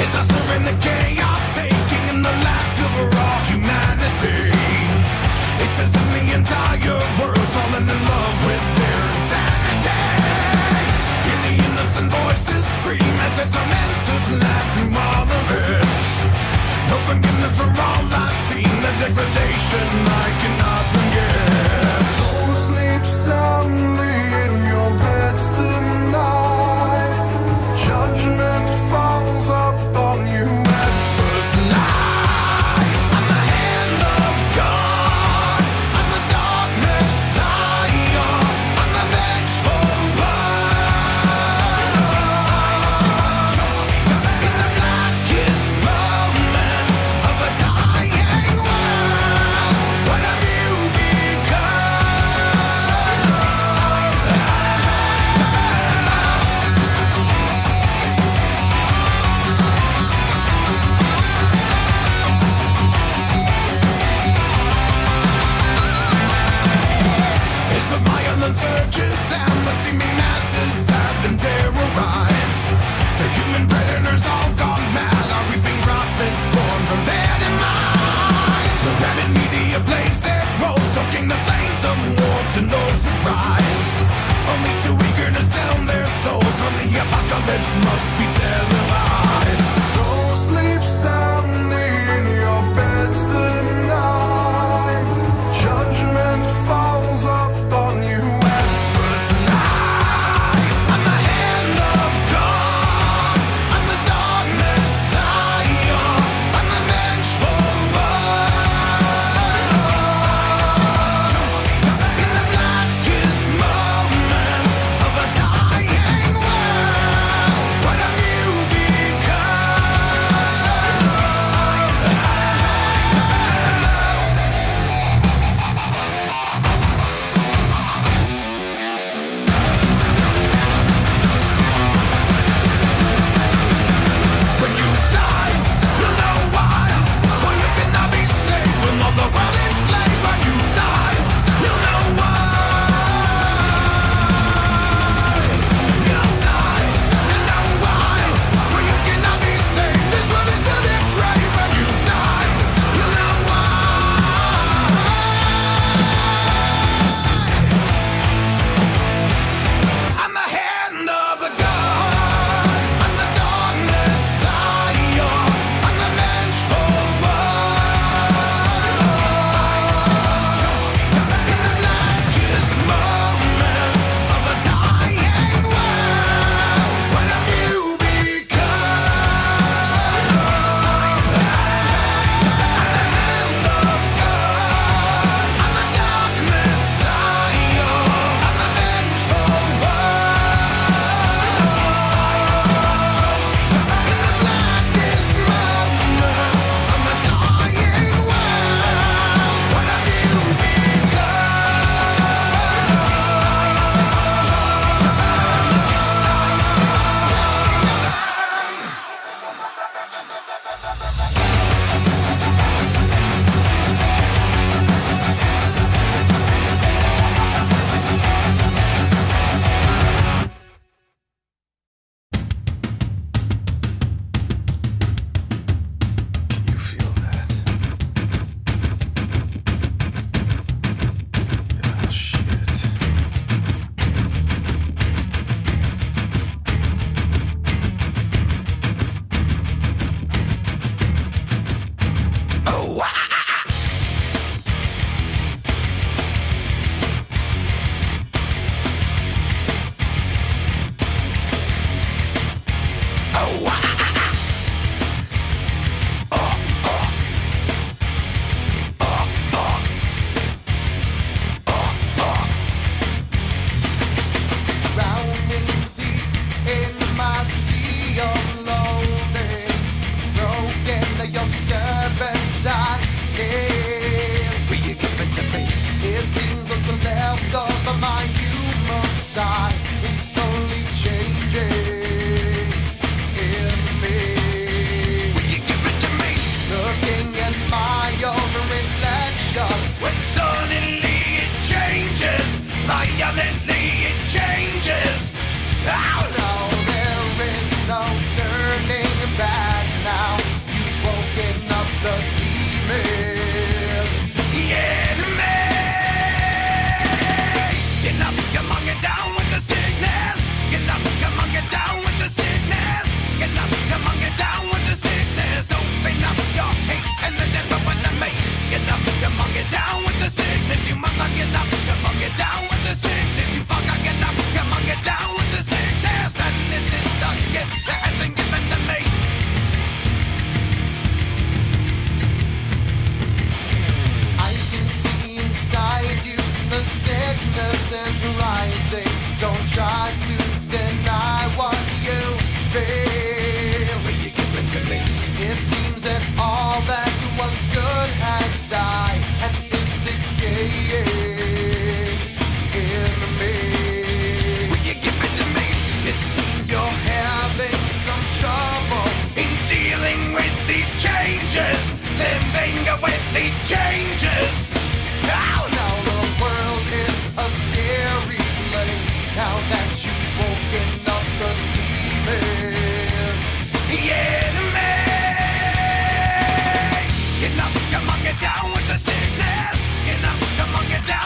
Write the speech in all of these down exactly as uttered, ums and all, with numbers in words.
Disaster in the chaos, taking in the lack of raw humanity. It says in the entire world's falling in love with their insanity. Hear the innocent voices scream as the tormentors last through all of it. No forgiveness for all I've seen, the degradation I cannot forget. So sleep soundly in your beds tonight. Judgment falls upon you at first light. I'm the hand of God, I'm the dark Messiah, I'm the vengeful one. In the blackest moments of a dying world, what have you It's a violent urges and the teeming masses have been terrorized. The human predators all gone mad are reaping profits born from their demise. The rabid media blaze their roles, stoking the flames of war to no surprise. Only too eager to sell their souls from the apocalypse must be televised. So sleep soundly in your beds tonight. Judgment falls upon you at first light. I'm the hand of God, I'm the dark Messiah, I'm the vengeful one. In the blackest moments of a dying world, what have you When you die, you'll know why. For you cannot be saved with all the world enslaved. When you die, you'll know why. You'll die and know why. For you cannot be saved. This world is still depraved. When you die, you'll know why. I'm the hand of a God, I'm the dark Messiah, I'm the vengeful one. In the blackest moments of a dying world, what have you become? I'm the hand of God, I'm the dark Messiah, I'm the vengeful one. In the blackest moments of a dying world, what have you You feel that? Yeah, shit. Oh, ah, ah, ah. Oh, ah, ah, ah. Drowning deep in my sea of loathing, broken your servant I am. Will you give it to me? It seems what's left of my human side is slowly changing in me. Will you give it to me? Looking at my own reflection, When suddenly it changes, violently it changes. Oh, no, there is no turning back is rising. Don't try to deny what you feel. Will you give it to me? It seems that all that was good has died and is decaying in me. Will you give it to me? It seems you're having some trouble In dealing with these changes, living with these changes. now. Now the world is a scary place. Now that you've woken up the demon, The enemy. You know, come on, get down with the sickness. You know, come on, get down.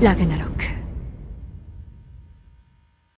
La generación